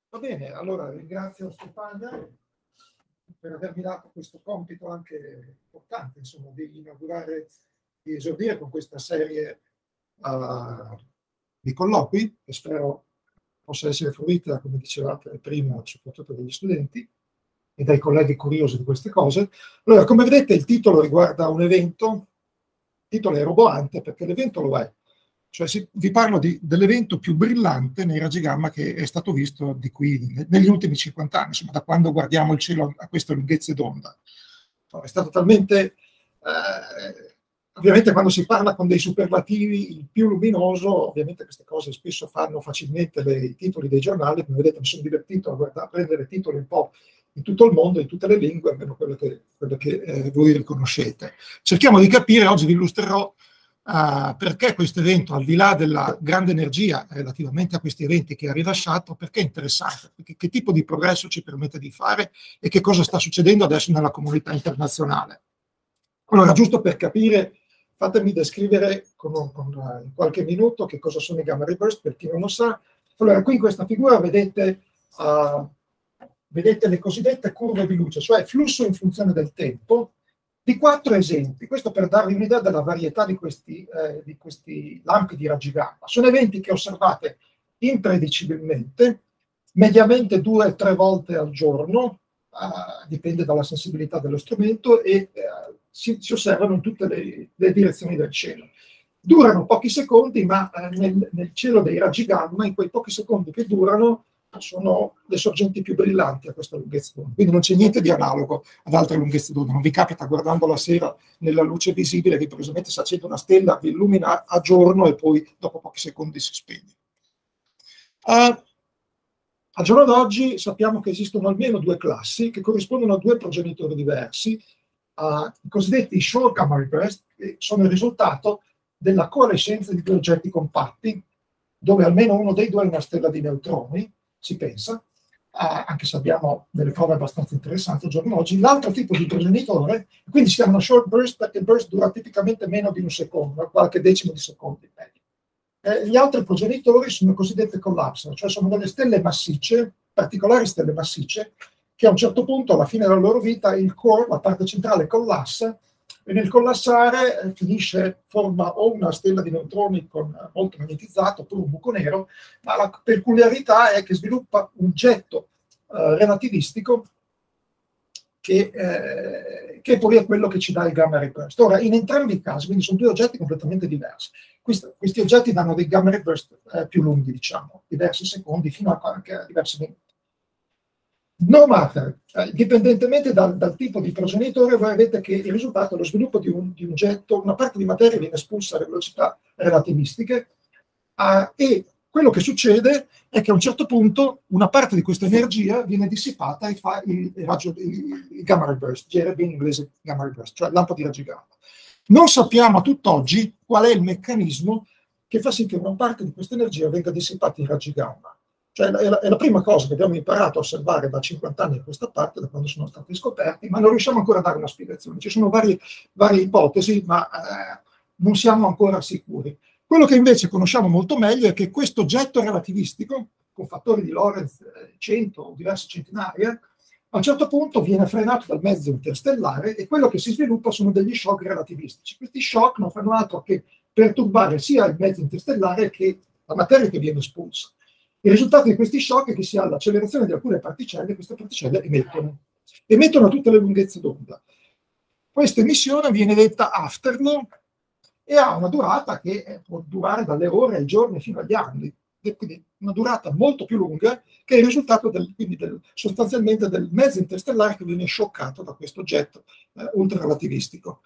Va bene, allora ringrazio Stefania per avermi dato questo compito anche importante, insomma, di inaugurare, di esordire con questa serie di colloqui, che spero possa essere fruita, come dicevate prima, soprattutto dagli studenti e dai colleghi curiosi di queste cose. Allora, come vedete, il titolo riguarda un evento, il titolo è roboante perché l'evento lo è. Cioè, vi parlo dell'evento più brillante nei raggi gamma che è stato visto di qui negli ultimi 50 anni, insomma, da quando guardiamo il cielo a queste lunghezze d'onda. È stato talmente... ovviamente quando si parla con dei superlativi, il più luminoso, ovviamente queste cose spesso fanno facilmente i titoli dei giornali. Come vedete mi sono divertito a prendere titoli un po' in tutto il mondo, in tutte le lingue, almeno quelle che voi riconoscete. Cerchiamo di capire, oggi vi illustrerò perché questo evento, al di là della grande energia relativamente a questi eventi che ha rilasciato, perché è interessante, che tipo di progresso ci permette di fare e che cosa sta succedendo adesso nella comunità internazionale. Allora, giusto per capire, fatemi descrivere in qualche minuto che cosa sono i gamma ray burst, per chi non lo sa. Allora, qui in questa figura vedete le cosiddette curve di luce, cioè flusso in funzione del tempo, di 4 esempi. Questo per darvi un'idea della varietà di questi lampi di raggi gamma. Sono eventi che osservate imprevedibilmente, mediamente 2-3 volte al giorno, dipende dalla sensibilità dello strumento, e si osservano in tutte le direzioni del cielo. Durano pochi secondi, ma nel cielo dei raggi gamma, in quei pochi secondi che durano, sono le sorgenti più brillanti a questa lunghezza d'onda. Quindi non c'è niente di analogo ad altre lunghezze d'onda. Non vi capita, guardando la sera nella luce visibile, che improvvisamente si accende una stella, vi illumina a giorno e poi dopo pochi secondi si spegne. Al giorno d'oggi sappiamo che esistono almeno 2 classi che corrispondono a 2 progenitori diversi, i cosiddetti short gamma ray burst, che sono il risultato della coalescenza di 2 oggetti compatti, dove almeno uno dei 2 è una stella di neutroni, si pensa, anche se abbiamo delle prove abbastanza interessanti al giorno d'oggi. L'altro tipo di progenitore, quindi si chiamano short burst perché il burst dura tipicamente meno di un secondo, qualche decimo di secondo in media. Gli altri progenitori sono cosiddette collapse, cioè sono delle stelle massicce, particolari stelle massicce, che a un certo punto, alla fine della loro vita, il core, la parte centrale, collassa, e nel collassare forma o una stella di neutroni molto magnetizzato, oppure un buco nero, ma la peculiarità è che sviluppa un getto relativistico che poi è quello che ci dà il gamma ray burst. Ora, in entrambi i casi, quindi sono 2 oggetti completamente diversi. Questi oggetti danno dei gamma ray burst più lunghi, diciamo, diversi secondi, fino anche a diversi minuti. No matter, dipendentemente dal tipo di progenitore, voi avete che il risultato è lo sviluppo di un getto, una parte di materia viene espulsa alle velocità relativistiche, e quello che succede è che a un certo punto una parte di questa energia viene dissipata e fa il gamma ray burst, GRB in inglese gamma ray burst, cioè lampo di raggi gamma. Non sappiamo a tutt'oggi qual è il meccanismo che fa sì che una parte di questa energia venga dissipata in raggi gamma. Cioè, è la prima cosa che abbiamo imparato a osservare da 50 anni a questa parte, da quando sono stati scoperti, ma non riusciamo ancora a dare una spiegazione. Ci sono varie ipotesi, ma non siamo ancora sicuri. Quello che invece conosciamo molto meglio è che questo getto relativistico, con fattori di Lorentz 100 o diverse centinaia, a un certo punto viene frenato dal mezzo interstellare, e quello che si sviluppa sono degli shock relativistici. Questi shock non fanno altro che perturbare sia il mezzo interstellare che la materia che viene espulsa. Il risultato di questi shock è che si ha l'accelerazione di alcune particelle, e queste particelle emettono a tutte le lunghezze d'onda. Questa emissione viene detta afterglow e ha una durata che può durare dalle ore ai giorni fino agli anni, quindi una durata molto più lunga, che è il risultato sostanzialmente del mezzo interstellare che viene scioccato da questo jet ultrarelativistico.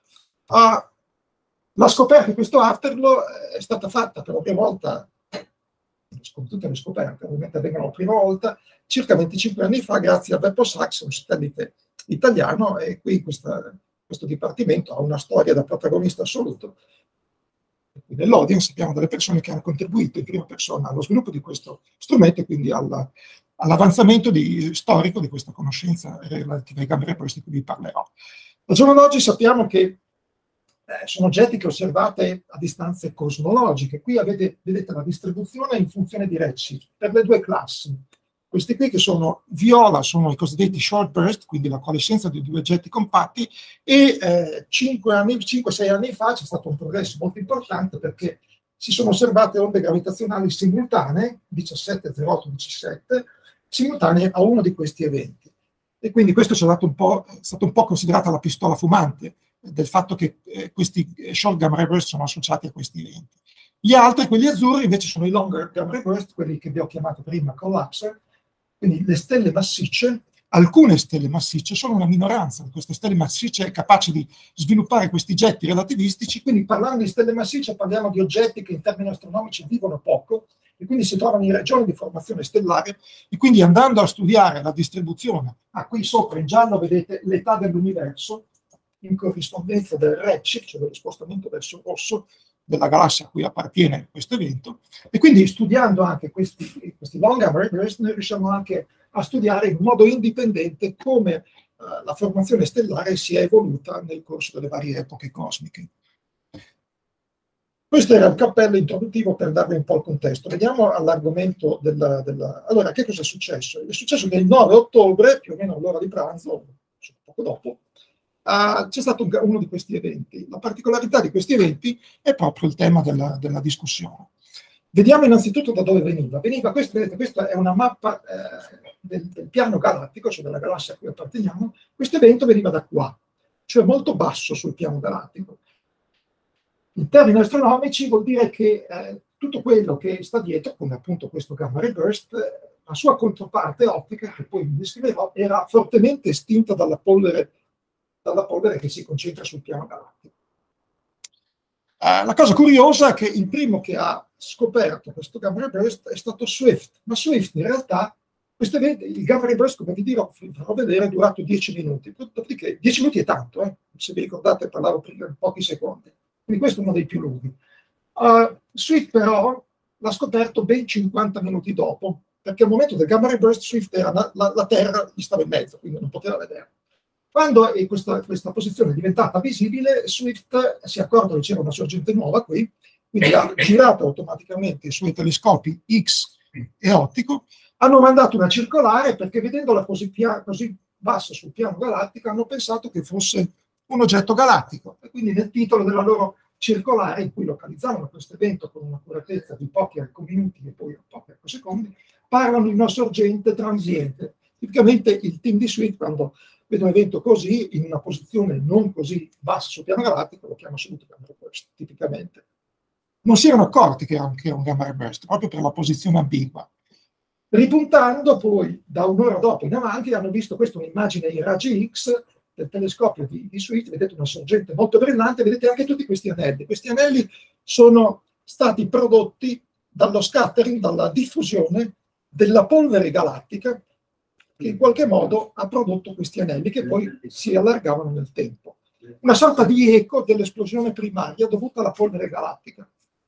La scoperta di questo afterglow è stata fatta per la prima volta, come tutte le scoperte ovviamente avvengono la prima volta, circa 25 anni fa, grazie a Beppo Sachs, un satellite italiano, e qui questo dipartimento ha una storia da protagonista assoluto. Nell'audience abbiamo delle persone che hanno contribuito in prima persona allo sviluppo di questo strumento, e quindi all'avanzamento storico di questa conoscenza relativa ai gamma ray burst di cui vi parlerò. Al giorno d'oggi sappiamo che sono oggetti che osservate a distanze cosmologiche. Qui vedete la distribuzione in funzione di redshift per le 2 classi. Questi qui che sono viola sono i cosiddetti short burst, quindi la coalescenza di due oggetti compatti, e 5-6 anni fa c'è stato un progresso molto importante perché si sono osservate onde gravitazionali simultanee, 1708-17, simultanee a uno di questi eventi. E quindi questo è stato un po' considerata la pistola fumante del fatto che questi short gamma ray burst sono associati a questi eventi. Gli altri, quelli azzurri, invece sono i longer gamma ray burst, quelli che vi ho chiamato prima collapser, quindi le stelle massicce. Alcune stelle massicce sono una minoranza di queste stelle massicce capaci di sviluppare questi getti relativistici, quindi parlando di stelle massicce parliamo di oggetti che in termini astronomici vivono poco e quindi si trovano in regioni di formazione stellare, e quindi andando a studiare la distribuzione, qui sopra in giallo vedete l'età dell'universo in corrispondenza del redshift, cioè dello spostamento verso il rosso della galassia a cui appartiene questo evento, e quindi studiando anche questi long gamma ray burst noi riusciamo anche a studiare in modo indipendente come la formazione stellare si è evoluta nel corso delle varie epoche cosmiche. Questo era il cappello introduttivo per darvi un po' il contesto. Veniamo all'argomento Allora, che cosa è successo? È successo che il 9 ottobre, più o meno all'ora di pranzo, poco dopo, c'è stato uno di questi eventi. La particolarità di questi eventi è proprio il tema della discussione. Vediamo innanzitutto da dove veniva. Vedete, questa è una mappa del piano galattico, cioè della galassia a cui apparteniamo. Questo evento veniva da qua, cioè molto basso sul piano galattico. In termini astronomici vuol dire che tutto quello che sta dietro, come appunto questo gamma ray burst, la sua controparte ottica, che poi vi descriverò, era fortemente estinta dalla polvere che si concentra sul piano galattico. La cosa curiosa è che il primo che ha scoperto questo gamma ray burst è stato Swift, ma Swift in realtà, il gamma ray burst, come vi dirò, vi farò vedere, è durato 10 minuti, dopodiché 10 minuti è tanto, se vi ricordate parlavo prima di pochi secondi, quindi questo è uno dei più lunghi. Swift però l'ha scoperto ben 50 minuti dopo, perché al momento del gamma ray burst Swift la Terra gli stava in mezzo, quindi non poteva vedere. Quando questa posizione è diventata visibile, Swift si è accorto che c'era una sorgente nuova qui, quindi ha girato automaticamente i suoi telescopi X e ottico, hanno mandato una circolare perché vedendola così bassa sul piano galattico hanno pensato che fosse un oggetto galattico. E quindi nel titolo della loro circolare, in cui localizzavano questo evento con un'accuratezza di pochi minuti e poi pochi secondi, parlano di una sorgente transiente. Tipicamente il team di Swift, quando vede un evento così, in una posizione non così bassa sul piano galattico, lo chiama subito gamma ray burst, tipicamente. Non si erano accorti che era un gamma ray burst, proprio per la posizione ambigua. Ripuntando poi, da un'ora dopo in avanti, hanno visto questa un'immagine in raggi X del telescopio di Swift, vedete una sorgente molto brillante, vedete anche tutti questi anelli. Questi anelli sono stati prodotti dallo scattering, dalla diffusione della polvere galattica, che in qualche modo ha prodotto questi anelli che poi si allargavano nel tempo. Una sorta di eco dell'esplosione primaria dovuta alla polvere galattica.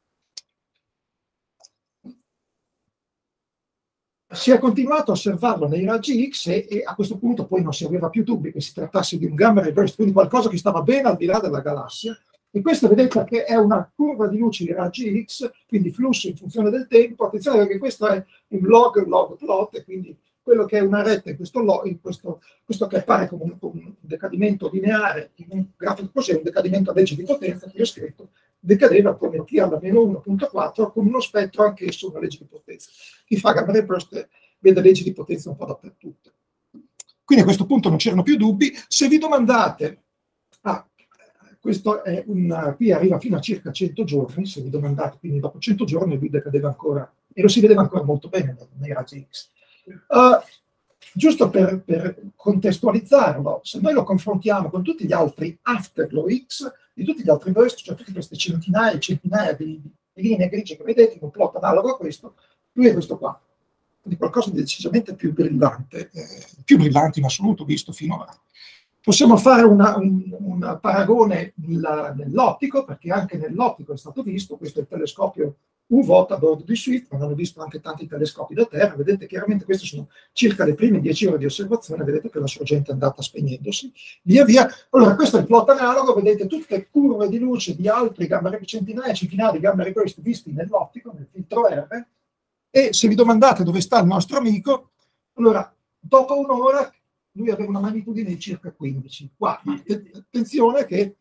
Si è continuato a osservarlo nei raggi X e a questo punto poi non si aveva più dubbi che si trattasse di un gamma ray burst, quindi qualcosa che stava ben al di là della galassia. E questo vedete che è una curva di luce di raggi X, quindi flusso in funzione del tempo. Attenzione perché questo è un log plot, e quindi quello che è una retta in questo che appare come un decadimento lineare in un grafico così, un decadimento a legge di potenza, che ho scritto, decadeva come t alla meno 1.4 con uno spettro anch'esso una legge di potenza. Chi fa gamma ray burst vede leggi di potenza un po' dappertutto. Quindi a questo punto non c'erano più dubbi. Se vi domandate, questo è qui arriva fino a circa 100 giorni, se vi domandate, quindi dopo 100 giorni lui decadeva ancora, e lo si vedeva ancora molto bene nei raggi X. Giusto per contestualizzarlo, se noi lo confrontiamo con tutti gli altri afterglow X, di tutti gli altri burst, cioè tutte queste centinaia e centinaia di linee grigie che vedete in un plot analogo a questo, lui è questo qua, quindi qualcosa di decisamente più brillante in assoluto visto finora. Possiamo fare un paragone nell'ottico, perché anche nell'ottico è stato visto, questo è il telescopio UVOT a bordo di Swift, ma hanno visto anche tanti telescopi da Terra, vedete chiaramente queste sono circa le prime 10 ore di osservazione, vedete che la sorgente è andata spegnendosi, via via. Allora questo è il plot analogo, vedete tutte curve di luce di altri centinaia e centinaia di gamma ray burst visti nell'ottico, nel filtro R, e se vi domandate dove sta il nostro amico, Allora, dopo un'ora lui aveva una magnitudine di circa 15. Qua, attenzione che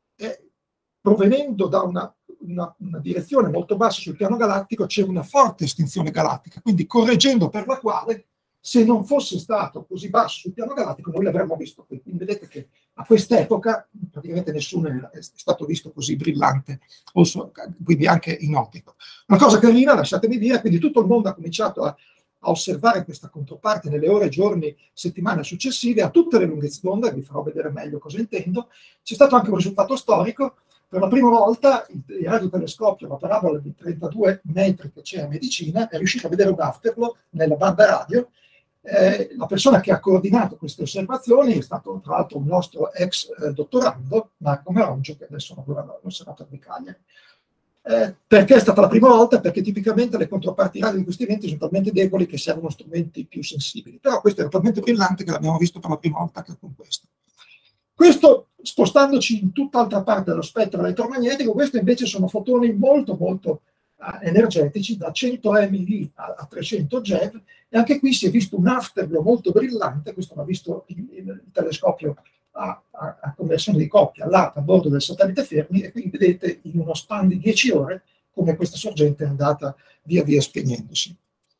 provenendo da una direzione molto bassa sul piano galattico c'è una forte estinzione galattica, quindi correggendo per la quale se non fosse stato così basso sul piano galattico noi l'avremmo visto qui. Quindi vedete che a quest'epoca praticamente nessuno è stato visto così brillante, quindi anche in ottico. Una cosa carina, lasciatemi dire, quindi tutto il mondo ha cominciato a osservare questa controparte nelle ore, giorni, settimane successive a tutte le lunghezze d'onda, vi farò vedere meglio cosa intendo. C'è stato anche un risultato storico. Per la prima volta il radiotelescopio, la parabola di 32 metri che c'è a Medicina, è riuscito a vedere un afterglow nella banda radio. La persona che ha coordinato queste osservazioni è stato tra l'altro un nostro ex dottorando, Marco Marongio, che adesso lavora all'Osservatorio di Cagliari. Perché è stata la prima volta? Perché tipicamente le controparti radio di questi eventi sono talmente deboli che servono strumenti più sensibili. Però questo era talmente brillante che l'abbiamo visto per la prima volta anche con questo. Questo, spostandoci in tutt'altra parte dello spettro elettromagnetico, questo invece sono fotoni molto molto energetici, da 100 MeV a 300 GeV, e anche qui si è visto un afterglow molto brillante. Questo l'ha visto il telescopio a conversione di coppia là a bordo del satellite Fermi, e qui vedete in uno span di 10 ore come questa sorgente è andata via via spegnendosi.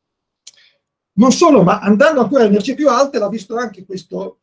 Non solo, ma andando ancora a energie più alte, l'ha visto anche questo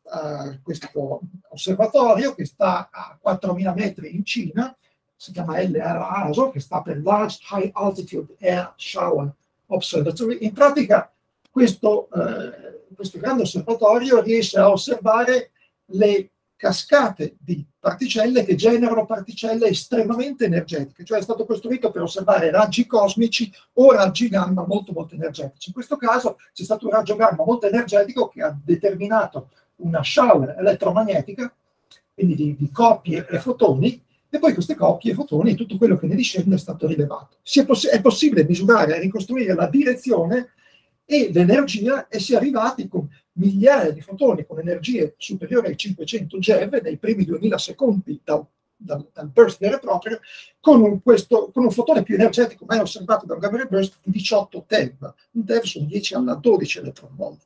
osservatorio che sta a 4.000 metri in Cina, si chiama LRASO, che sta per Large High Altitude Air Shower Observatory. In pratica questo grande osservatorio riesce a osservare le cascate di particelle che generano particelle estremamente energetiche, cioè è stato costruito per osservare raggi cosmici o raggi gamma molto molto energetici. In questo caso c'è stato un raggio gamma molto energetico che ha determinato una shower elettromagnetica, quindi di coppie e fotoni, e poi queste coppie e fotoni, tutto quello che ne discende è stato rilevato. È possibile misurare e ricostruire la direzione e l'energia, e si è arrivati con migliaia di fotoni con energie superiori ai 500 GeV nei primi 2000 secondi dal burst vero e proprio, con un fotone più energetico mai osservato da un gamma ray burst di 18 TeV. Un TeV sono 10 alla 12 eletronvolt.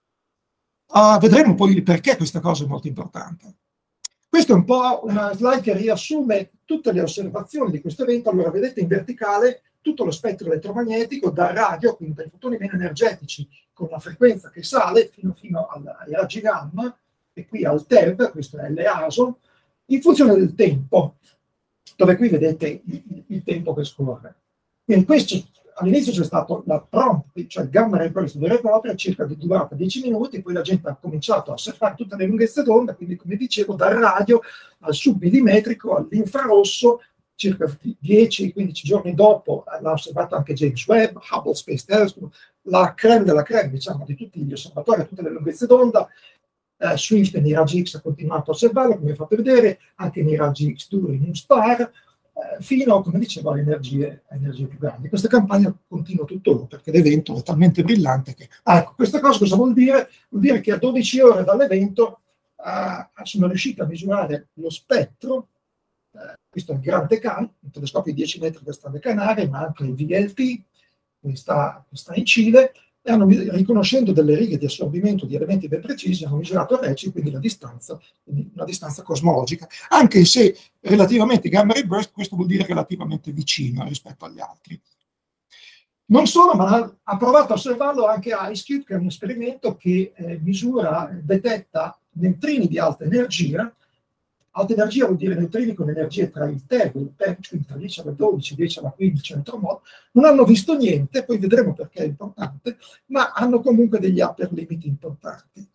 Vedremo poi perché questa cosa è molto importante. Questa è un po' una slide che riassume tutte le osservazioni di questo evento. Allora, vedete in verticale tutto lo spettro elettromagnetico, dal radio, quindi dai fotoni meno energetici, con la frequenza che sale fino ai raggi gamma, e qui al TeV, questo è l'EASO, in funzione del tempo, dove qui vedete il tempo che scorre. Quindi all'inizio c'è stato la prompt, cioè il gamma ray burst vero e proprio, circa di durata 10 minuti, poi la gente ha cominciato a osservare tutte le lunghezze d'onda, quindi come dicevo dal radio al submillimetrico all'infrarosso. Circa 10-15 giorni dopo l'ha osservato anche James Webb, Hubble Space Telescope, la creme della creme, diciamo, di tutti gli osservatori a tutte le lunghezze d'onda. Swift nei raggi X ha continuato a osservarlo, come vi ho fatto vedere, anche nei raggi X2 in NuSTAR, fino, come dicevo, alle energie più grandi. Questa campagna continua tuttora perché l'evento è talmente brillante che... ecco, questa cosa cosa vuol dire? Vuol dire che a 12 ore dall'evento sono riusciti a misurare lo spettro. Questo è il Gran Tecan, un telescopio di 10 metri che sta alle Canarie, ma anche il VLT, che sta in Cile, e hanno, riconoscendo delle righe di assorbimento di elementi ben precisi, hanno misurato a Reci, quindi una distanza cosmologica, anche se relativamente gamma ray burst, questo vuol dire relativamente vicino rispetto agli altri. Non solo, ma ha provato a osservarlo anche IceCube, che è un esperimento che detetta neutrini di alta energia. Alta energia vuol dire neutrini con energie tra il TeV e il PeV, quindi tra 10 alla 12, 10 alla 15 eletronvolt. Non hanno visto niente, poi vedremo perché è importante, ma hanno comunque degli upper limit importanti.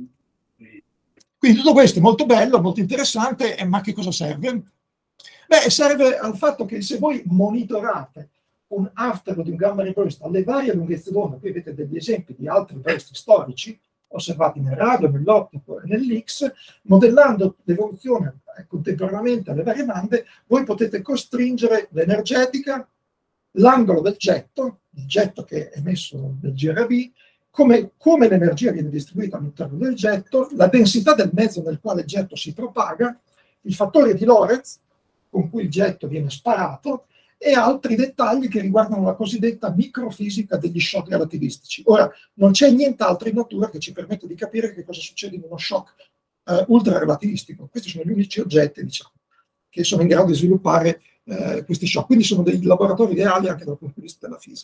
Quindi tutto questo è molto bello, molto interessante, ma che cosa serve? Beh, serve al fatto che se voi monitorate un afterglow di un gamma ray burst alle varie lunghezze d'onda, qui avete degli esempi di altri burst storici, osservati nel radio, nell'ottico e nell'X, modellando l'evoluzione contemporaneamente alle varie bande, voi potete costringere l'energetica, l'angolo del getto, il getto che è emesso nel GRB, come l'energia viene distribuita all'interno del getto, la densità del mezzo nel quale il getto si propaga, il fattore di Lorentz con cui il getto viene sparato, e altri dettagli che riguardano la cosiddetta microfisica degli shock relativistici. Ora, non c'è nient'altro in natura che ci permetta di capire che cosa succede in uno shock ultra relativistico. Questi sono gli unici oggetti, diciamo, che sono in grado di sviluppare questi shock. Quindi sono dei laboratori ideali anche dal punto di vista della fisica.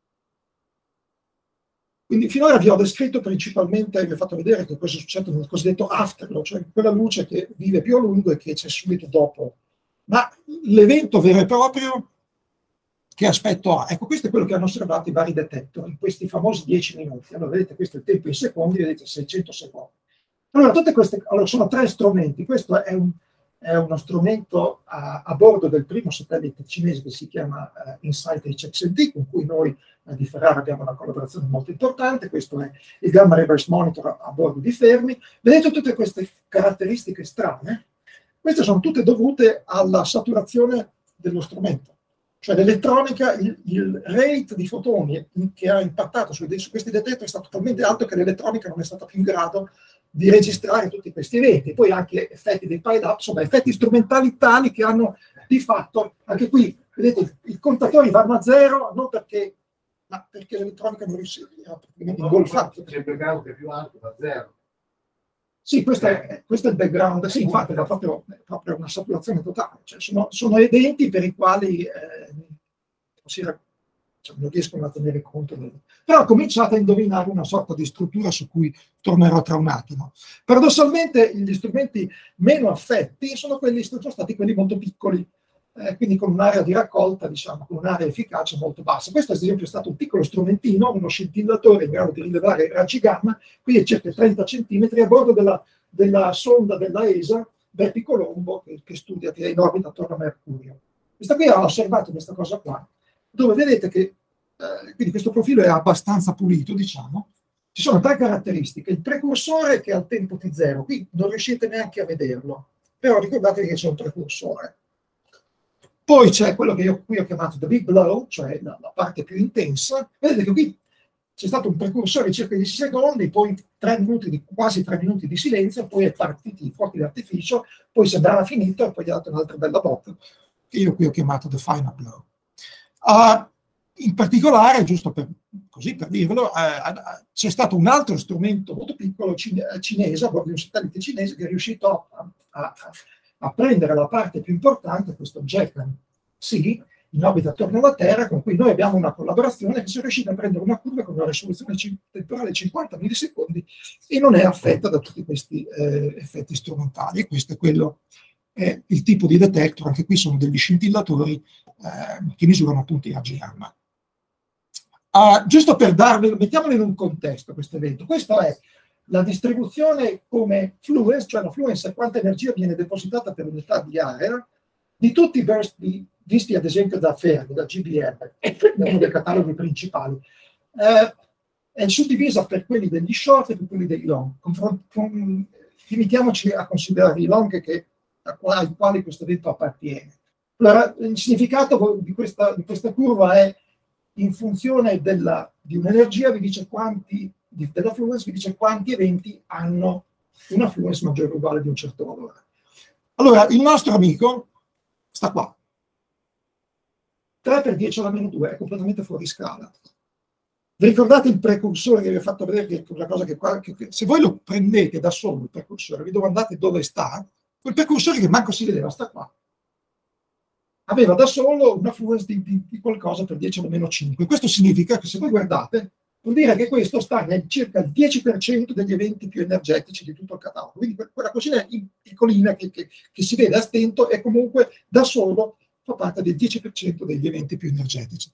Quindi finora vi ho descritto principalmente, vi ho fatto vedere che cosa succede nel cosiddetto afterglow, cioè quella luce che vive più a lungo e che c'è subito dopo. Ma l'evento vero e proprio, che aspetto ha? Ecco, questo è quello che hanno osservato i vari detector in questi famosi 10 minuti. Allora, vedete, questo è il tempo in secondi, vedete 600 secondi. Allora, tutte queste, allora, sono 3 strumenti. Questo è uno strumento a bordo del primo satellite cinese che si chiama InSight HXLT, con cui noi di Ferrara abbiamo una collaborazione molto importante. Questo è il Gamma Reverse Monitor a bordo di Fermi. Vedete tutte queste caratteristiche strane? Queste sono tutte dovute alla saturazione dello strumento. Cioè l'elettronica, il rate di fotoni che ha impattato su questi detector è stato talmente alto che l'elettronica non è stata più in grado di registrare tutti questi eventi. Poi anche effetti dei pile-up, insomma effetti strumentali tali che hanno di fatto, anche qui, vedete, i contatori vanno a zero, non perché, ma perché l'elettronica non riusciva praticamente ingolfata. C'è il background che è più alto, da zero. Sì, questo è il background, sì, infatti è proprio una saturazione totale, cioè sono eventi per i quali non riescono a tenere conto. Però cominciate a indovinare una sorta di struttura su cui tornerò tra un attimo. Paradossalmente gli strumenti meno affetti sono stati quelli molto piccoli, quindi con un'area di raccolta, diciamo, con un'area efficace molto bassa. Questo ad esempio è stato un piccolo strumentino, uno scintillatore in grado di rilevare raggi gamma, quindi circa 30 centimetri a bordo della sonda della ESA Bepi Colombo, che studia, che è in orbita attorno a Mercurio. Questa qui ha osservato questa cosa qua, dove vedete che quindi questo profilo è abbastanza pulito, diciamo. Ci sono 3 caratteristiche. Il precursore che è al tempo T0, qui non riuscite neanche a vederlo, però ricordatevi che c'è un precursore. Poi c'è quello che io qui ho chiamato the big blow, cioè la parte più intensa. Vedete che qui c'è stato un precursore di circa 10 secondi, poi quasi 3 minuti di silenzio, poi è partito i fuochi d'artificio, poi sembrava finito e poi gli ha dato un'altra bella botta, che io qui ho chiamato the final blow. In particolare, giusto per dirvelo, c'è stato un altro strumento molto piccolo cinese, proprio un satellite cinese, che è riuscito a prendere la parte più importante, questo JECAN-C, in orbita attorno alla Terra, con cui noi abbiamo una collaborazione che si è riuscita a prendere una curva con una risoluzione temporale 50 millisecondi e non è affetta da tutti questi effetti strumentali. E questo è il tipo di detector, anche qui sono degli scintillatori che misurano appunto i raggi gamma. Giusto per darvi, mettiamolo in un contesto questo evento. Questo è la distribuzione come fluence, cioè la fluence è quanta energia viene depositata per unità di area, di tutti i burst visti ad esempio da Fermi, da GBM, uno dei cataloghi principali. È suddivisa per quelli degli short e per quelli dei long. Limitiamoci a considerare i long ai quali questo evento appartiene. Allora, il significato di questa curva è in funzione di un'energia, vi dice della fluence, vi dice quanti eventi hanno una fluence maggiore o uguale di un certo valore. Allora, il nostro amico sta qua. 3 per 10 alla meno 2 è completamente fuori scala. Vi ricordate il precursore che vi ho fatto vedere, che è una cosa che se voi lo prendete da solo, il precursore, vi domandate dove sta, quel precursore che manco si vedeva sta qua. Aveva da solo una fluence di qualcosa per 10 alla meno 5. Questo significa che se voi guardate, vuol dire che questo sta nel circa il 10% degli eventi più energetici di tutto il catalogo. Quindi quella cosina piccolina che si vede a stento è comunque da solo fa parte del 10% degli eventi più energetici.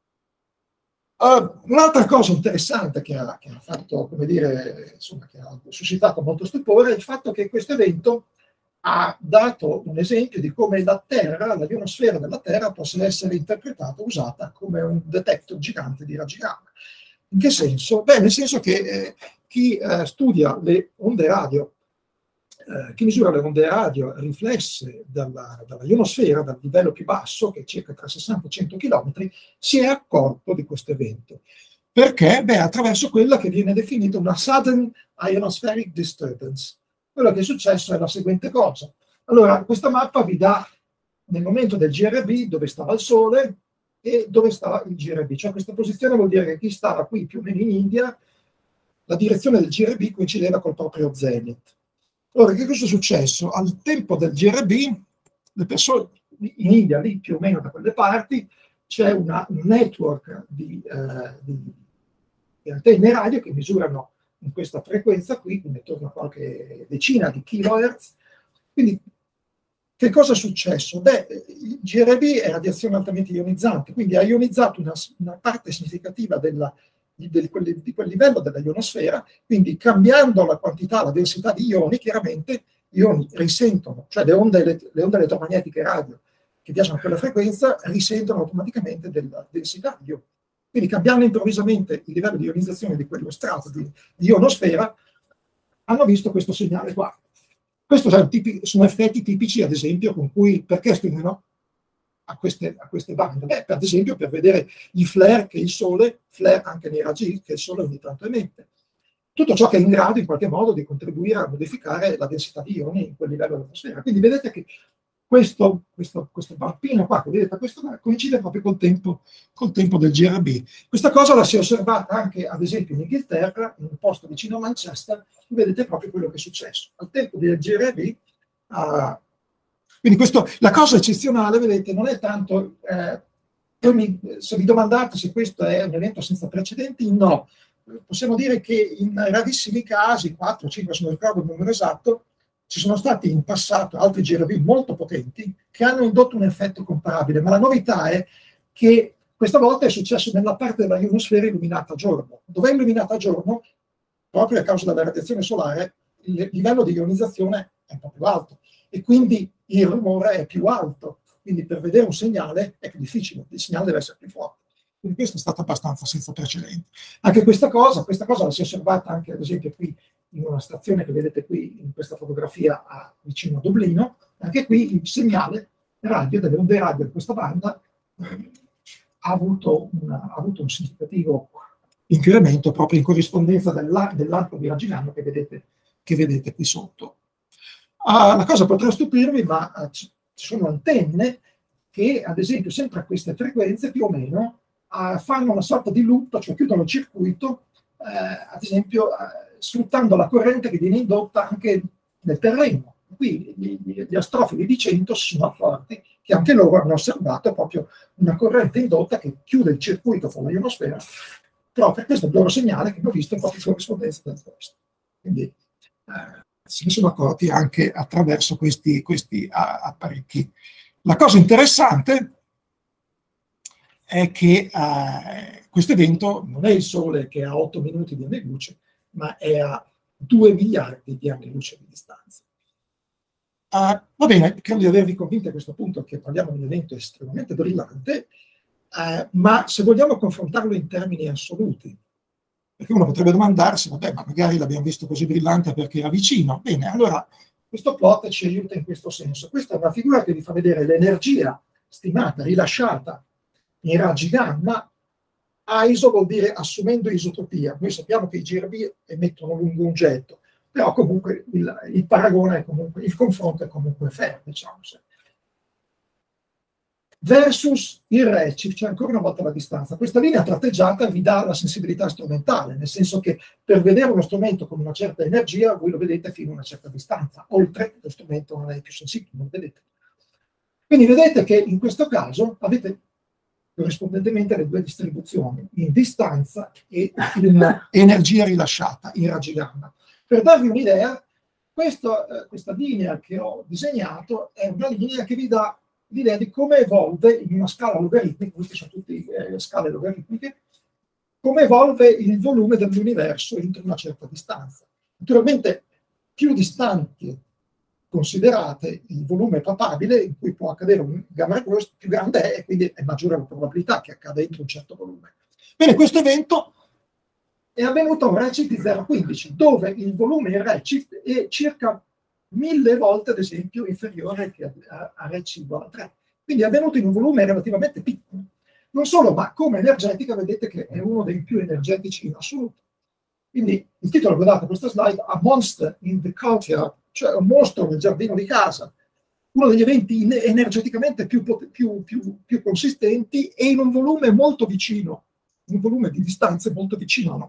Un'altra cosa interessante che ha fatto, come dire, insomma, che ha suscitato molto stupore è il fatto che questo evento ha dato un esempio di come la Terra, la ionosfera della Terra, possa essere interpretata, usata come un detector gigante di raggi gamma. In che senso? Beh, nel senso che chi studia le onde radio, chi misura le onde radio riflesse dalla ionosfera, dal livello più basso, che è circa tra 60 e 100 km, si è accorto di questo evento. Perché? Beh, attraverso quella che viene definita una sudden ionospheric disturbance. Quello che è successo è la seguente cosa. Allora, questa mappa vi dà nel momento del GRB dove stava il Sole e dove stava il GRB. Cioè questa posizione vuol dire che chi stava qui più o meno in India, la direzione del GRB coincideva col proprio zenith. Allora, che cosa è successo? Al tempo del GRB, le persone in India, lì più o meno da quelle parti, c'è un network di antenne radio che misurano in questa frequenza qui, quindi intorno a qualche decina di kilohertz. Quindi, che cosa è successo? Beh, il GRB è radiazione altamente ionizzante, quindi ha ionizzato una parte significativa di quel livello della ionosfera, quindi cambiando la quantità, la densità di ioni, chiaramente gli ioni risentono, cioè le onde elettromagnetiche radio che viaggiano a quella frequenza risentono automaticamente della densità di ioni. Quindi cambiando improvvisamente il livello di ionizzazione di quello strato di ionosfera, hanno visto questo segnale qua. Questi sono effetti tipici, ad esempio, con cui, perché stringono a queste bande? Beh, ad esempio, per vedere i flare che il Sole, flare anche nei raggi che il Sole ogni tanto emette. Tutto ciò che è in grado, in qualche modo, di contribuire a modificare la densità di ioni in quel livello dell'atmosfera. Quindi vedete che questo bambino qua, che vedete, questo coincide proprio col tempo del GRB. Questa cosa la si è osservata anche, ad esempio, in Inghilterra, in un posto vicino a Manchester, vedete proprio quello che è successo. Al tempo del GRB, quindi la cosa eccezionale, vedete, non è tanto, se vi domandate se questo è un evento senza precedenti, no. Possiamo dire che in rarissimi casi, 4 o 5, se non ricordo il numero esatto, ci sono stati in passato altri GRB molto potenti che hanno indotto un effetto comparabile, ma la novità è che questa volta è successo nella parte della ionosfera illuminata a giorno. Dove è illuminata a giorno, proprio a causa della radiazione solare, il livello di ionizzazione è un po' più alto e quindi il rumore è più alto. Quindi per vedere un segnale è più difficile, il segnale deve essere più forte. Quindi questo è stato abbastanza senza precedenti. Anche questa cosa la si è osservata anche, ad esempio, qui in una stazione che vedete qui in questa fotografia vicino a Dublino. Anche qui il segnale radio, delle onde radio di questa banda, ha avuto un significativo incremento proprio in corrispondenza dell'arco di raggi gamma che vedete qui sotto. La cosa potrà stupirvi, ma ci sono antenne che, ad esempio, sempre a queste frequenze più o meno, fanno una sorta di loop, cioè chiudono il circuito, ad esempio, sfruttando la corrente che viene indotta anche nel terreno. Qui gli astrofili di 100 si sono accorti che anche loro hanno osservato proprio una corrente indotta che chiude il circuito con la ionosfera, proprio questo è il loro segnale che hanno visto in proprio corrispondenza del questo. Quindi se ne sono accorti anche attraverso questi apparecchi. La cosa interessante è che questo evento non è il Sole che ha 8 minuti di anni luce, ma è a 2 miliardi di anni luce di distanza. Va bene, credo di avervi convinto a questo punto che parliamo di un evento estremamente brillante, ma se vogliamo confrontarlo in termini assoluti, perché uno potrebbe domandarsi, vabbè, ma magari l'abbiamo visto così brillante perché era vicino. Bene, allora questo plot ci aiuta in questo senso. Questa è una figura che vi fa vedere l'energia stimata, rilasciata in raggi gamma. ISO vuol dire assumendo isotropia. Noi sappiamo che i GRB emettono lungo un getto, però comunque il paragone è comunque, il confronto è comunque fair, diciamo. Versus il redshift, cioè ancora una volta la distanza. Questa linea tratteggiata vi dà la sensibilità strumentale, nel senso che per vedere uno strumento con una certa energia voi lo vedete fino a una certa distanza, oltre lo strumento non è più sensibile, non vedete. Quindi vedete che in questo caso avete corrispondentemente le due distribuzioni, in distanza e in energia rilasciata, in raggi gamma. Per darvi un'idea, questa linea che ho disegnato è una linea che vi dà l'idea di come evolve in una scala logaritmica, queste sono tutte scale logaritmiche, come evolve il volume dell'universo entro una certa distanza. Naturalmente, più distanti considerate il volume papabile in cui può accadere un gamma ray burst, più grande è e quindi è maggiore la probabilità che accada entro un certo volume. Bene, questo evento è avvenuto a un redshift di 0,15, dove il volume in redshift è circa 1000 volte, ad esempio, inferiore che a redshift uguale a 3. Quindi è avvenuto in un volume relativamente piccolo. Non solo, ma come energetica vedete che è uno dei più energetici in assoluto. Quindi il titolo che ho dato a questa slide, A Monster in the Courtyard, cioè un mostro nel giardino di casa. uno degli eventi energeticamente più consistenti e in un volume molto vicino, un volume di distanze molto vicino a noi.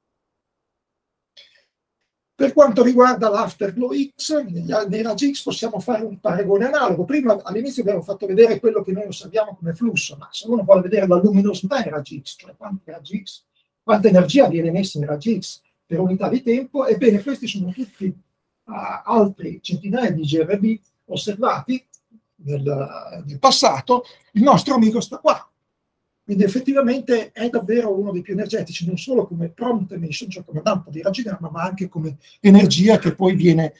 Per quanto riguarda l'Afterglow X, nei raggi X possiamo fare un paragone analogo. Prima all'inizio abbiamo fatto vedere quello che noi osserviamo come flusso, ma se uno vuole vedere la luminosità nei raggi X, cioè quanta energia viene messa nei raggi X per unità di tempo, ebbene questi sono tutti altri centinaia di GRB osservati nel passato. Il nostro amico sta qua. Quindi effettivamente è davvero uno dei più energetici, non solo come prompt emission, cioè come lampo di raggi gamma, ma anche come energia che poi viene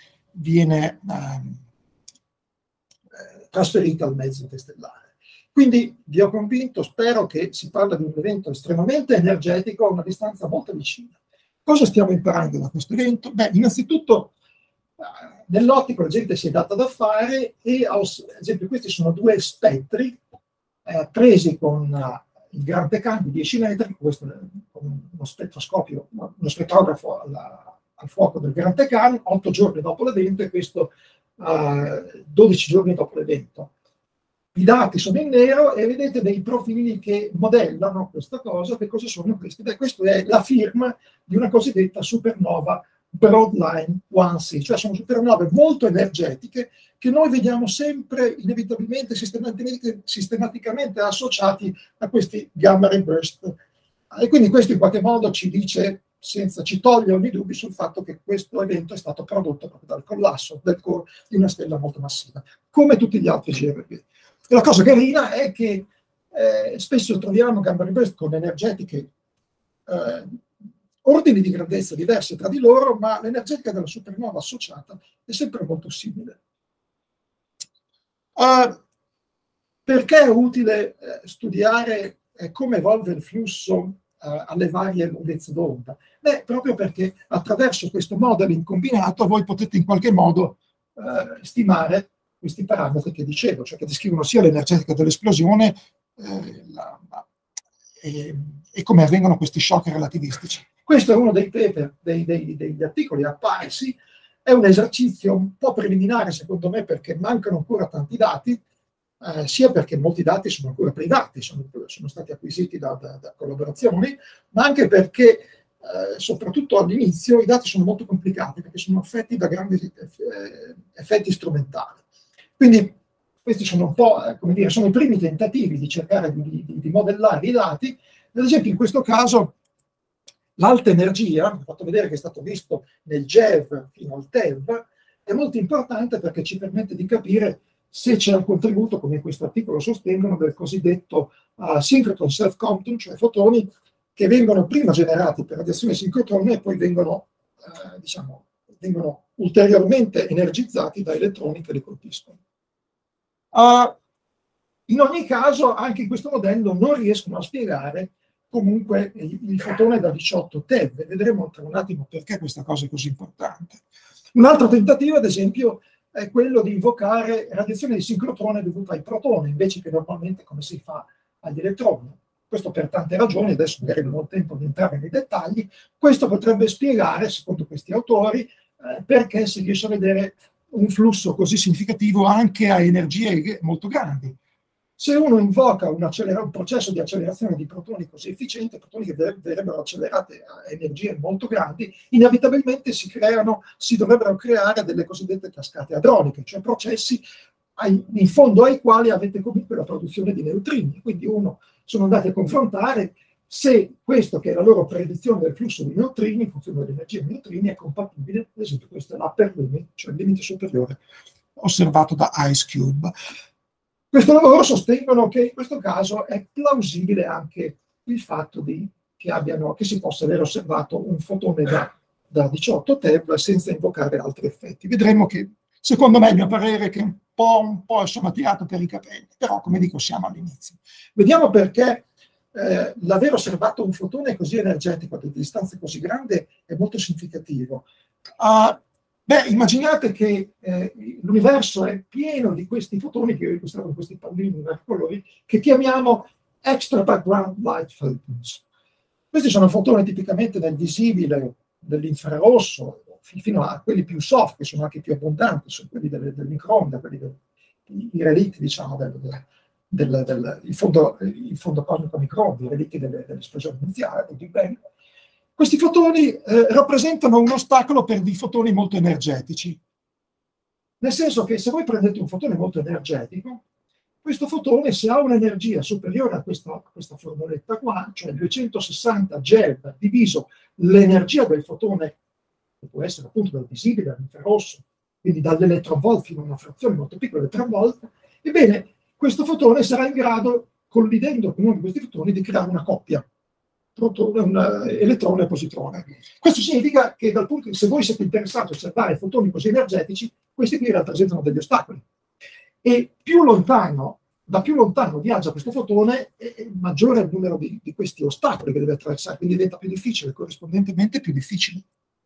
trasferita al mezzo interstellare. Quindi vi ho convinto, spero che si parli di un evento estremamente energetico a una distanza molto vicina. Cosa stiamo imparando da questo evento? Beh, innanzitutto nell'ottico la gente si è data da fare e, ad esempio, questi sono due spettri presi con il Gran Tecan di 10 metri, questo con uno spettroscopio, uno spettrografo al fuoco del Gran Tecan, 8 giorni dopo l'evento, e questo 12 giorni dopo l'evento. I dati sono in nero e vedete dei profili che modellano questa cosa. Che cosa sono questi? Beh, questa è la firma di una cosiddetta supernova Broadline 1C, cioè sono supernove molto energetiche che noi vediamo sempre inevitabilmente sistematicamente associati a questi gamma ray burst. E quindi questo in qualche modo ci dice, ci toglie ogni dubbio sul fatto che questo evento è stato prodotto proprio dal collasso del core di una stella molto massiva, come tutti gli altri GRB. E la cosa carina è che spesso troviamo gamma ray burst con energetiche ordini di grandezza diversi tra di loro, ma l'energetica della supernova associata è sempre molto simile. Perché è utile studiare come evolve il flusso alle varie lunghezze d'onda? Beh, proprio perché attraverso questo modeling combinato voi potete in qualche modo stimare questi parametri che dicevo, cioè che descrivono sia l'energetica dell'esplosione e come avvengono questi shock relativistici. Questo è uno dei paper, degli articoli apparsi. È un esercizio un po' preliminare, secondo me, perché mancano ancora tanti dati, sia perché molti dati sono ancora privati, sono stati acquisiti da collaborazioni, ma anche perché, soprattutto all'inizio, i dati sono molto complicati, perché sono affetti da grandi effetti strumentali. Quindi questi sono un po', come dire, sono i primi tentativi di cercare di modellare i dati. Ad esempio, in questo caso, l'alta energia, ho fatto vedere che è stato visto nel GeV fino al TeV, è molto importante perché ci permette di capire se c'è un contributo, come in questo articolo sostengono, del cosiddetto synchrotron self-compton, cioè fotoni che vengono prima generati per radiazione sincrotrone e poi vengono ulteriormente energizzati da elettroni che li colpiscono. In ogni caso, anche in questo modello non riescono a spiegare comunque il fotone da 18 TeV. Vedremo tra un attimo perché questa cosa è così importante. Un altro tentativo, ad esempio, è quello di invocare radiazione di sincrotrone dovuta ai protoni, invece che normalmente come si fa agli elettroni. Questo per tante ragioni, adesso magari non ho tempo di entrare nei dettagli. Questo potrebbe spiegare, secondo questi autori, perché si riesce a vedere un flusso così significativo anche a energie molto grandi. Se uno invoca un processo di accelerazione di protoni così efficiente, protoni che verrebbero accelerate a energie molto grandi, inevitabilmente si dovrebbero creare delle cosiddette cascate hadroniche, cioè processi in fondo ai quali avete comunque la produzione di neutrini. Quindi sono andati a confrontare se questo, che è la loro predizione del flusso di neutrini, in funzione dell'energia dei neutrini, è compatibile. Ad esempio, questo è l'upper limit, cioè il limite superiore osservato da IceCube. Questo lavoro sostengono che in questo caso è plausibile anche il fatto che si possa aver osservato un fotone da 18 TeV senza invocare altri effetti. Vedremo che, secondo me, il mio parere è che un po' insomma tirato per i capelli, però come dico siamo all'inizio. Vediamo perché l'aver osservato un fotone così energetico a distanze così grandi è molto significativo. Beh, immaginate che l'universo è pieno di questi fotoni che ho illustrato in questi pallini di colori che chiamiamo extra background light photons. Questi sono fotoni tipicamente nel visibile dell'infrarosso, fino a quelli più soft, che sono anche più abbondanti, sono quelli del microonde, quelli i relitti, diciamo, il fondo cosmico a microni, i relitti dell'esplosione iniziale, del Big Bang. Questi fotoni rappresentano un ostacolo per dei fotoni molto energetici. Nel senso che se voi prendete un fotone molto energetico, questo fotone, se ha un'energia superiore a questa formuletta qua, cioè 260 GeV diviso l'energia del fotone, che può essere appunto dal visibile all'infrarosso, quindi dall'eletronvolt fino a una frazione molto piccola, eletronvolt, ebbene, questo fotone sarà in grado, collidendo con uno di questi fotoni, di creare una coppia, un elettrone e positrone. Questo significa che se voi siete interessati a osservare fotoni così energetici, questi qui rappresentano degli ostacoli. E da più lontano viaggia questo fotone, maggiore è il numero di questi ostacoli che deve attraversare, quindi diventa più difficile, corrispondentemente più difficile.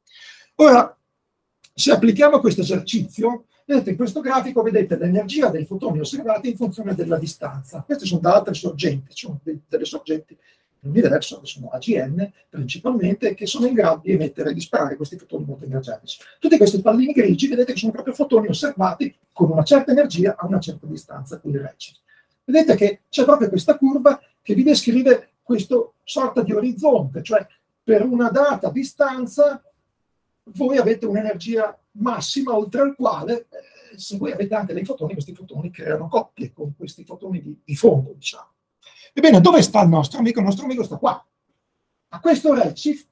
Ora, se applichiamo questo esercizio, vedete in questo grafico, vedete l'energia dei fotoni osservati in funzione della distanza. Queste sono da altre sorgenti, sono delle sorgenti dell'universo, che sono AGN principalmente, che sono in grado di emettere e disparare questi fotoni molto energetici. Tutti questi pallini grigi, vedete che sono proprio fotoni osservati con una certa energia a una certa distanza, qui redshift. Vedete che c'è proprio questa curva che vi descrive questa sorta di orizzonte, cioè per una data distanza voi avete un'energia massima oltre al quale, se voi avete anche dei fotoni, questi fotoni creano coppie con questi fotoni di fondo, diciamo. Ebbene, dove sta il nostro amico? Il nostro amico sta qua. A questo redshift,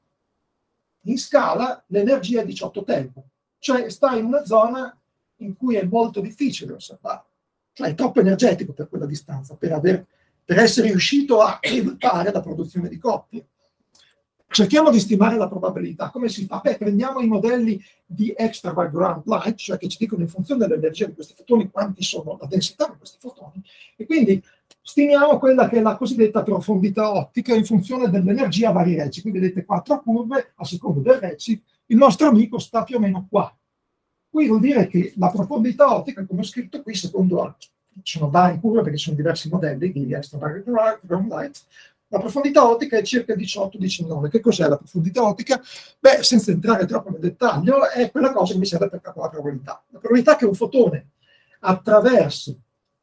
in scala, l'energia è 18 TeV, cioè sta in una zona in cui è molto difficile osservare. Cioè è troppo energetico per quella distanza, per essere riuscito a evitare la produzione di coppie. Cerchiamo di stimare la probabilità. Come si fa? Beh, prendiamo i modelli di extra background light, cioè che ci dicono in funzione dell'energia di questi fotoni quanti sono la densità di questi fotoni, e quindi stimiamo quella che è la cosiddetta profondità ottica in funzione dell'energia a vari redshift. Quindi vedete 4 curve a seconda del redshift. Il nostro amico sta più o meno qua. Qui vuol dire che la profondità ottica, come ho scritto qui, secondo ci sono varie curve perché ci sono diversi modelli di extra background light. La profondità ottica è circa 18-19. Che cos'è la profondità ottica? Beh, senza entrare troppo nel dettaglio, è quella cosa che mi serve per calcolare la probabilità. La probabilità che un fotone attraversi,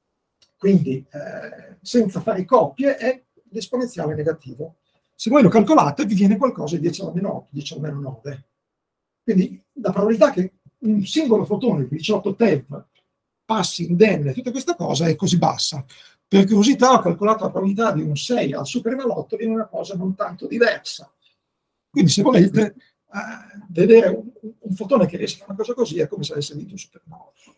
quindi senza fare coppie, è l'esponenziale negativo. Se voi lo calcolate, vi viene qualcosa di 10 alla meno 8, 10 alla meno 9. Quindi la probabilità che un singolo fotone di 18 TeV passi indenne, tutta questa cosa è così bassa. Per curiosità ho calcolato la probabilità di un 6 al superenalotto, viene una cosa non tanto diversa. Quindi se volete vedere un fotone che riesce a fare una cosa così è come se avesse vinto un superenalotto.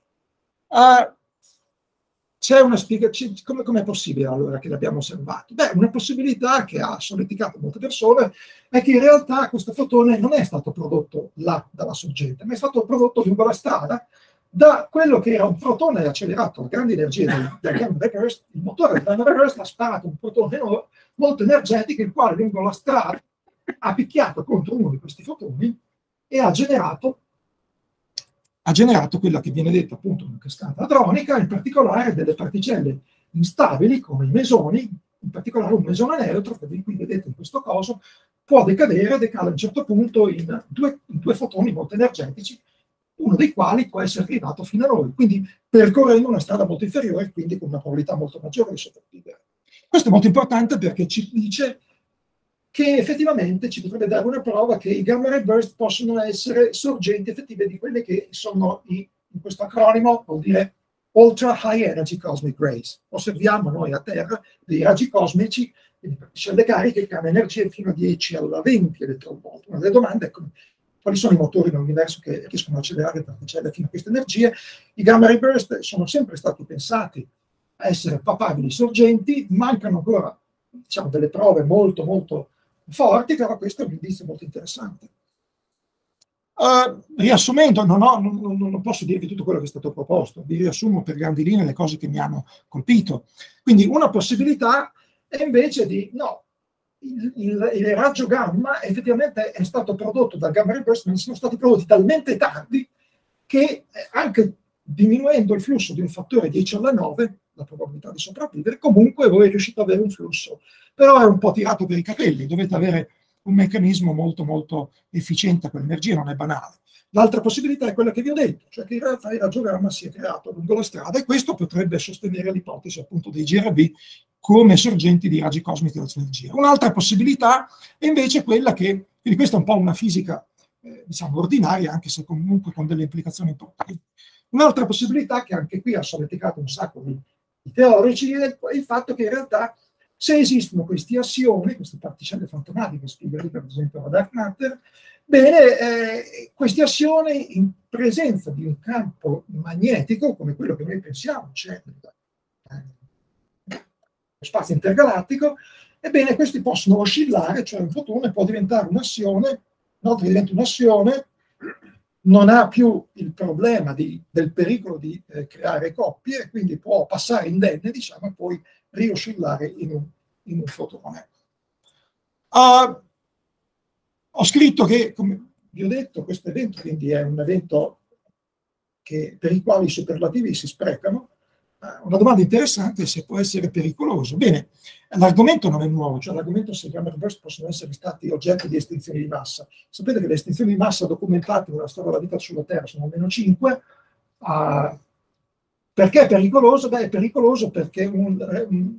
C'è una spiegazione, come è possibile allora che l'abbiamo osservato? Beh, una possibilità che ha solleticato molte persone è che in realtà questo fotone non è stato prodotto là dalla sorgente, ma è stato prodotto lungo la strada da quello che era un protone accelerato a grandi energie del Gamma Ray Burst. Il motore del Gamma Ray Burst ha sparato un protone molto energetico, il quale lungo la strada ha picchiato contro uno di questi fotoni e ha generato quella che viene detta appunto una cascata hadronica, in particolare delle particelle instabili come i mesoni, in particolare un mesone neutro, che qui vedete in questo coso, può decadere, decade a un certo punto in due fotoni molto energetici, uno dei quali può essere arrivato fino a noi, quindi percorrendo una strada molto inferiore, quindi con una probabilità molto maggiore di sopravvivere. Questo è molto importante perché ci dice che effettivamente ci potrebbe dare una prova che i gamma ray burst possono essere sorgenti effettive di quelle che sono in questo acronimo, vuol dire Ultra High Energy Cosmic Rays. Osserviamo noi a Terra dei raggi cosmici, quindi particelle cariche che hanno energie fino a 10 alla 20 eletronvolt. Una delle domande è quali sono i motori nell'universo che riescono a accelerare le particelle fino a queste energie. I gamma ray burst sono sempre stati pensati a essere papabili sorgenti, mancano ancora, diciamo, delle prove molto molto forti, però questo è un indizio molto interessante. Riassumendo, non posso dirvi tutto quello che è stato proposto, vi riassumo per grandi linee le cose che mi hanno colpito. Quindi una possibilità è invece di, no, il raggio gamma effettivamente è stato prodotto dal gamma ray burst, ma ne sono stati prodotti talmente tanti che anche diminuendo il flusso di un fattore 10 alla 9, la probabilità di sopravvivere, comunque voi riuscite ad avere un flusso. Però è un po' tirato per i capelli, dovete avere un meccanismo molto molto efficiente con l'energia, non è banale. L'altra possibilità è quella che vi ho detto, cioè che in realtà il radiogramma si è creato lungo la strada, e questo potrebbe sostenere l'ipotesi appunto dei GRB come sorgenti di raggi cosmici dell'energia. Un'altra possibilità è invece quella che, quindi questa è un po' una fisica diciamo ordinaria, anche se comunque con delle implicazioni importanti. Un'altra possibilità, che anche qui ha solleticato un sacco di teorici, è il fatto che in realtà, se esistono questi assioni, queste particelle fantomatiche spiegate per esempio la dark matter, bene, questi assioni in presenza di un campo magnetico come quello che noi pensiamo c'è nello spazio intergalattico, ebbene questi possono oscillare, cioè un fotone può diventare un assione, una volta che diventa un assione non ha più il problema del pericolo di creare coppie, e quindi può passare indenne, diciamo, e poi rioscillare in un fotone. Ho scritto che, come vi ho detto, questo evento quindi è un evento per il quale i superlativi si sprecano. Una domanda interessante è se può essere pericoloso. Bene, l'argomento non è nuovo, cioè l'argomento se i gamma burst possono essere stati oggetto di estinzioni di massa. Sapete che le estinzioni di massa documentate nella storia della vita sulla Terra sono almeno 5. Perché è pericoloso? Beh, è pericoloso perché un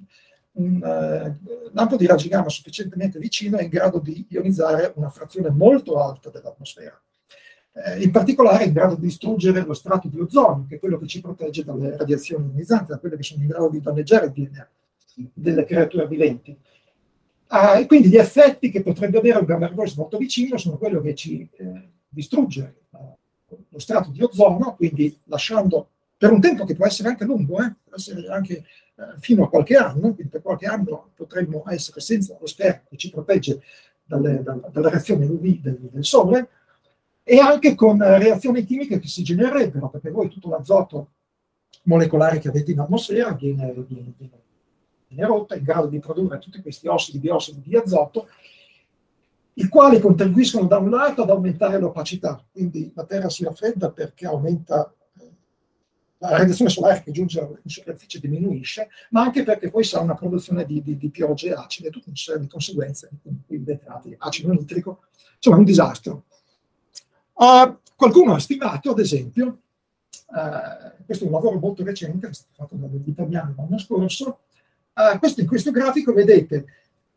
lampo di raggi gamma sufficientemente vicino è in grado di ionizzare una frazione molto alta dell'atmosfera. In particolare è in grado di distruggere lo strato di ozono, che è quello che ci protegge dalle radiazioni ionizzanti, da quelle che sono in grado di danneggiare il DNA delle creature viventi. E quindi gli effetti che potrebbe avere un gamma ray burst molto vicino sono quello che ci distrugge lo strato di ozono, quindi lasciando per un tempo che può essere anche lungo, può essere anche fino a qualche anno, quindi per qualche anno potremmo essere senza lo schermo che ci protegge dalle reazioni UV del Sole, e anche con reazioni chimiche che si genererebbero, perché voi tutto l'azoto molecolare che avete in atmosfera viene rotto, è in grado di produrre tutti questi ossidi, biossidi di azoto, i quali contribuiscono da un lato ad aumentare l'opacità, quindi la Terra si raffredda perché aumenta la radiazione solare che giunge in superficie, diminuisce, ma anche perché poi si ha una produzione di piogge acide, tutta una serie di conseguenze, quindi vetrati, acido nitrico, insomma è un disastro. Qualcuno ha stimato, ad esempio, questo è un lavoro molto recente, fatto dagli italiani l'anno scorso, in questo grafico vedete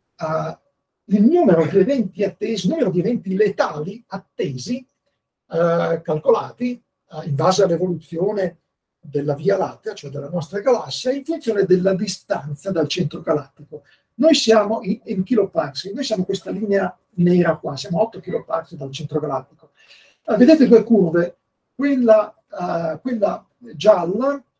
il numero di eventi attesi, il numero di eventi letali attesi, calcolati in base all'evoluzione della Via Lattea, cioè della nostra galassia, in funzione della distanza dal centro galattico. Noi siamo in kiloparsec, noi siamo questa linea nera qua, siamo 8 kiloparsec dal centro galattico. Vedete due curve, quella gialla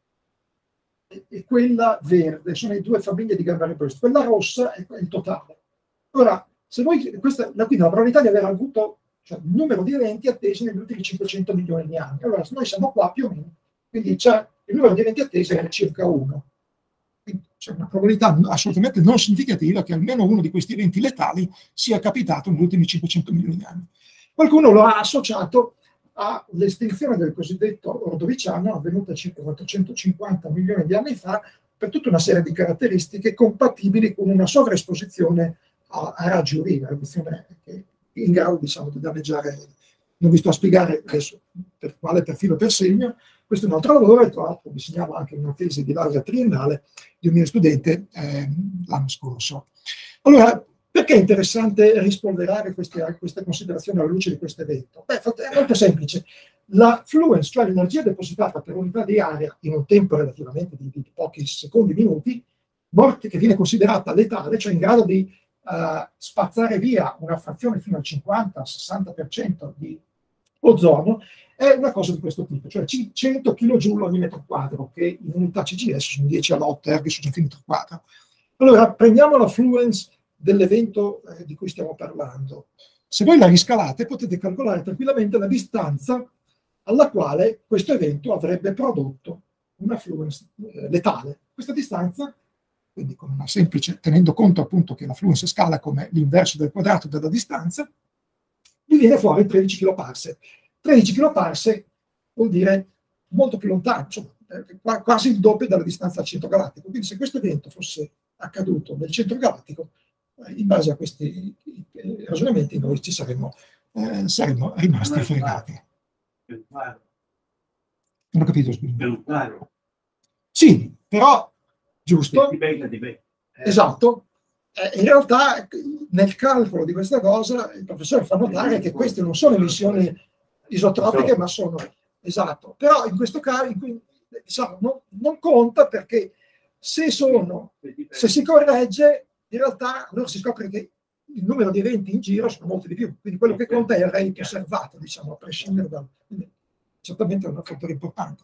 e quella verde, sono le due famiglie di gamma ray burst. Quella rossa è il totale. Ora, se voi, quindi la probabilità di aver avuto il numero di eventi attesi negli ultimi 500 milioni di anni. Allora, noi siamo qua più o meno, quindi il numero di eventi attesi è circa 1. Quindi c'è una probabilità assolutamente non significativa che almeno uno di questi eventi letali sia capitato negli ultimi 500 milioni di anni. Qualcuno lo ha associato all'estinzione del cosiddetto Ordoviciano, avvenuta circa 450 milioni di anni fa, per tutta una serie di caratteristiche compatibili con una sovraesposizione a raggi UV, radiazione che è in grado, diciamo, di danneggiare. Non vi sto a spiegare adesso per quale perfilo per segno. Questo è un altro lavoro, e tra l'altro vi segnalo anche una tesi di laurea triennale di un mio studente l'anno scorso. Allora, perché è interessante rispolverare queste considerazioni alla luce di questo evento? Beh, è molto semplice. La fluence, cioè l'energia depositata per unità di area in un tempo relativamente di pochi secondi, minuti, che viene considerata letale, cioè in grado di spazzare via una frazione fino al 50-60% di ozono, è una cosa di questo tipo, cioè 100 kJ ogni metro quadro, che in unità CGS sono 10 all'8 erg su centimetro quadro. Allora, prendiamo la fluence dell'evento di cui stiamo parlando. Se voi la riscalate, potete calcolare tranquillamente la distanza alla quale questo evento avrebbe prodotto una fluence letale. Questa distanza, quindi con una semplice, tenendo conto appunto che la fluence scala come l'inverso del quadrato della distanza, vi viene fuori 13 kiloparsec. 13 kiloparsec vuol dire molto più lontano, insomma, quasi il doppio della distanza al centro galattico. Quindi se questo evento fosse accaduto nel centro galattico, in base a questi ragionamenti noi ci saremmo rimasti fregati. Non ho capito, scusa. Sì, però, giusto? Esatto. In realtà, nel calcolo di questa cosa, il professore fa notare che queste non sono emissioni isotropiche, ma sono... Esatto. Però in questo caso, diciamo, non conta perché se si corregge, in realtà allora si scopre che il numero di eventi in giro sono molti di più, quindi quello che conta è il rate osservato, diciamo, a prescindere dal... Quindi, certamente è un fattore importante.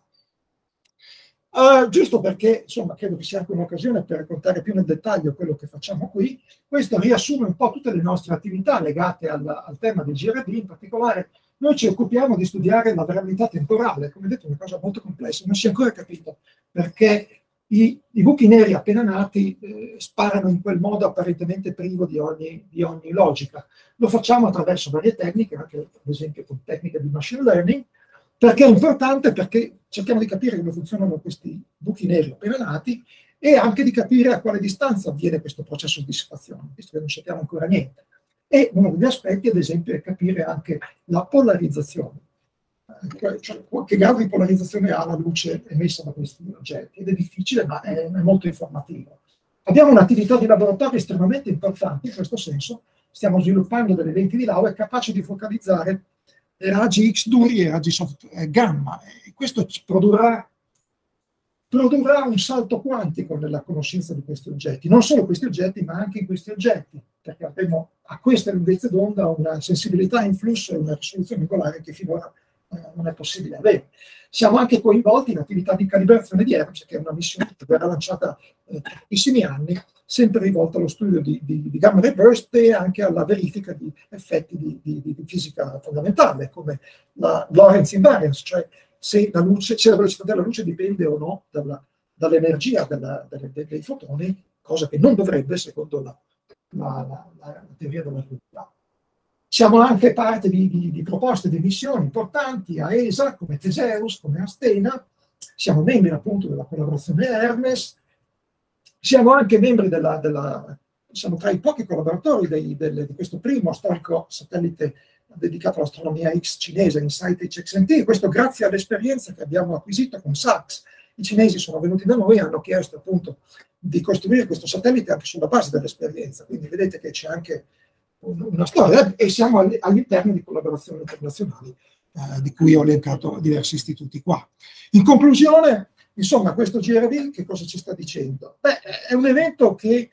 Giusto perché, insomma, credo che sia anche un'occasione per raccontare più nel dettaglio quello che facciamo qui. Questo riassume un po' tutte le nostre attività legate al tema del GRD. In particolare, noi ci occupiamo di studiare la variabilità temporale. Come detto, è una cosa molto complessa, non si è ancora capito perché i buchi neri appena nati sparano in quel modo apparentemente privo di ogni logica. Lo facciamo attraverso varie tecniche, anche ad esempio con tecniche di machine learning. Perché è importante? Perché cerchiamo di capire come funzionano questi buchi neri appena nati e anche di capire a quale distanza avviene questo processo di dissipazione, visto che non sappiamo ancora niente. E uno degli aspetti, ad esempio, è capire anche la polarizzazione, cioè che grado di polarizzazione ha la luce emessa da questi oggetti. Ed è difficile, ma è molto informativo. Abbiamo un'attività di laboratorio estremamente importante in questo senso. Stiamo sviluppando delle lenti di Laue capaci di focalizzare raggi X duri e raggi gamma, e questo ci produrrà un salto quantico nella conoscenza di questi oggetti, non solo questi oggetti ma anche in questi oggetti, perché avremo a queste lunghezze d'onda una sensibilità in flusso e una risoluzione angolare che finora non è possibile avere. Siamo anche coinvolti in attività di calibrazione di Hertz, che è una missione che verrà lanciata tra pochissimi anni, sempre rivolta allo studio di gamma ray burst e anche alla verifica di effetti di fisica fondamentale, come la Lorentz invariance, cioè se la velocità della luce dipende o no dall'energia dei fotoni, cosa che non dovrebbe secondo la teoria della relatività. Siamo anche parte di proposte di missioni importanti a ESA, come Teseus, come Astena. Siamo membri appunto della collaborazione Hermes. Siamo anche membri siamo tra i pochi collaboratori di questo primo storico satellite dedicato all'astronomia X cinese, InSight HXNT, questo grazie all'esperienza che abbiamo acquisito con SAXS. I cinesi sono venuti da noi e hanno chiesto appunto di costruire questo satellite anche sulla base dell'esperienza, quindi vedete che c'è anche una storia e siamo all'interno di collaborazioni internazionali di cui ho elencato diversi istituti qua. In conclusione, insomma, questo GRD che cosa ci sta dicendo? Beh, è un evento che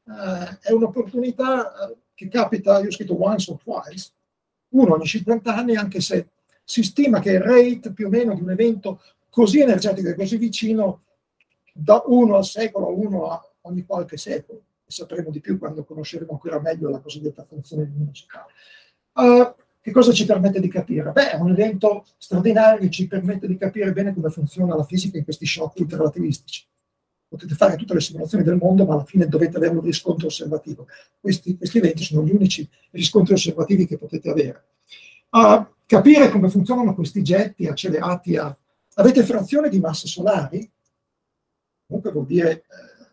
è un'opportunità che capita, io ho scritto once or twice, uno ogni 50 anni, anche se si stima che il rate più o meno di un evento così energetico e così vicino da uno al secolo, uno a ogni qualche secolo. Sapremo di più quando conosceremo ancora meglio la cosiddetta funzione di luminosità. Che cosa ci permette di capire? Beh, è un evento straordinario che ci permette di capire bene come funziona la fisica in questi shock ultrarelativistici. Potete fare tutte le simulazioni del mondo, ma alla fine dovete avere un riscontro osservativo. Questi eventi sono gli unici riscontri osservativi che potete avere. Capire come funzionano questi getti accelerati Avete frazione di masse solari, comunque vuol dire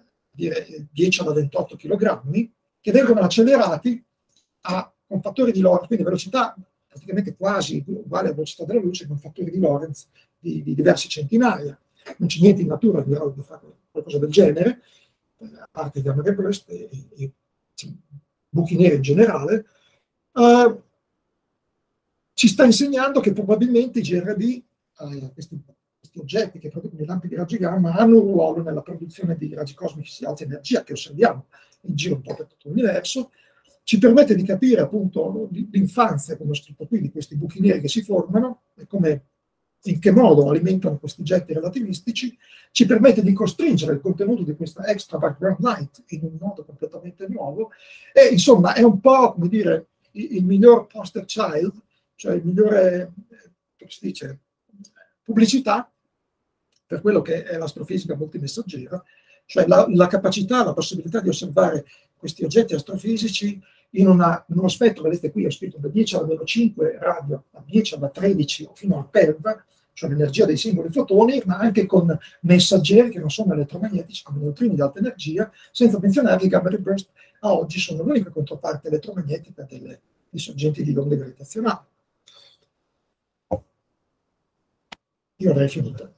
10 alla 28 kg, che vengono accelerati con fattori di Lorentz, quindi velocità praticamente quasi uguale alla velocità della luce, con fattori di Lorentz di diverse centinaia. Non c'è niente in natura di fare qualcosa del genere, a parte gamma ray burst e buchi neri in generale. Ci sta insegnando che probabilmente i GRD, questi oggetti che producono i lampi di raggi gamma, hanno un ruolo nella produzione di raggi cosmici di alta energia che osserviamo in giro un po' per tutto l'universo. Ci permette di capire appunto l'infanzia, come ho scritto qui, di questi buchi neri che si formano e in che modo alimentano questi getti relativistici. Ci permette di costringere il contenuto di questa extra background light in un modo completamente nuovo e insomma è un po', come dire, il miglior poster child, cioè il migliore, come si dice, pubblicità per quello che è l'astrofisica multimessaggera, cioè la capacità, la possibilità di osservare questi oggetti astrofisici in uno spettro, vedete qui ho scritto da 10 alla meno 5 radio a 10 alla 13 o fino a PeV, cioè l'energia dei singoli fotoni, ma anche con messaggeri che non sono elettromagnetici, come neutrini di alta energia, senza menzionare che i gamma ray burst a oggi sono l'unica controparte elettromagnetica dei sorgenti di onde gravitazionali. Io avrei finito.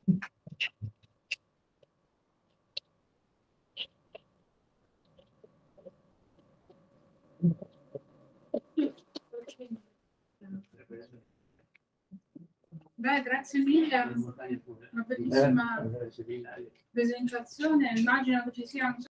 Beh, grazie mille, una bellissima presentazione, immagino che ci sia un